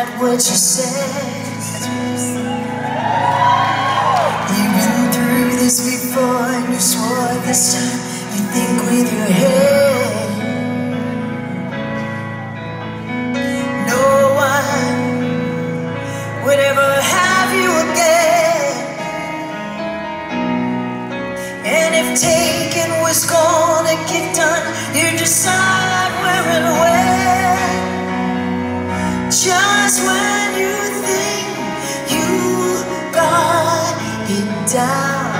at what you said. You've been through this before and you swore this time you think with your head. No one would ever have you again. And if taking was gonna get done, you decide where and when. Just when you think you got it down,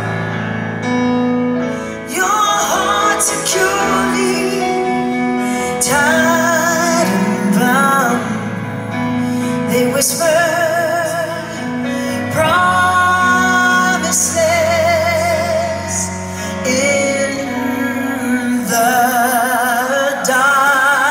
your heart securely tied and bound. They whisper promises in the dark.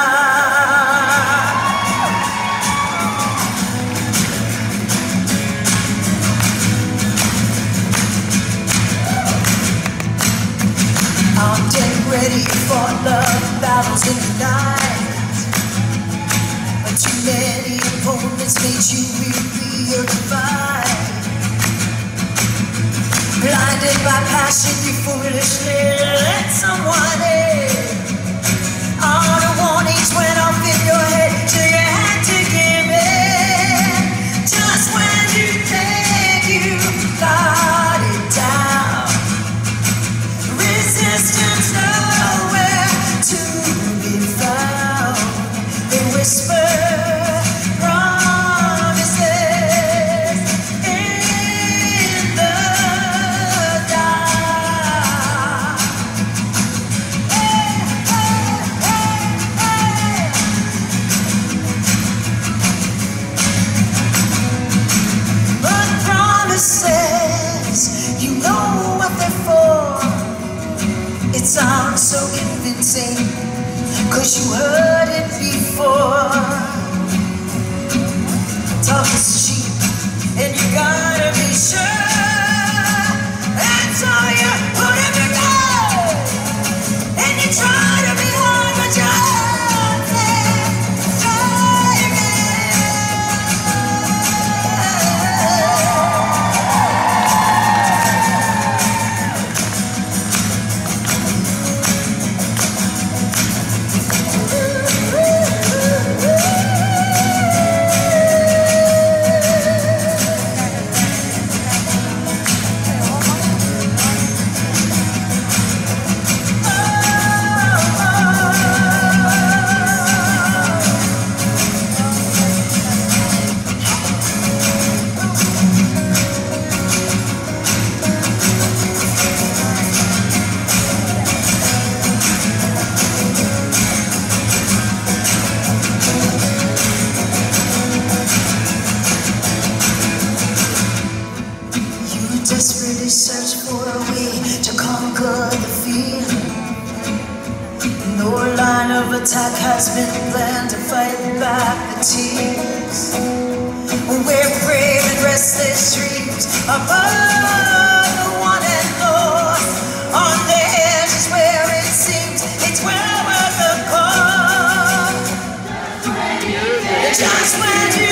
I'm dead ready for love battles in the night, but too many opponents made you weary of the fight. Blinded by passion, you foolishly let someone in. All the warnings went off in your head, so you had to give in. Just when you think you got it down, resistance nowhere to be found. They whisper promises in the dark. Hey, hey, hey, hey. But promises, you know what they're for. It sounds so convincing, 'cause you heard it before. Tough as sheep, and you gotta be sure. And so you put it together, and you try to be hard, but you're hurting. Try desperately search for a way to conquer the fear. No line of attack has been planned to fight back the tears. We're brave and restless dreams above the one and lost. On the edge is where it seems it's well worth the call. Just when you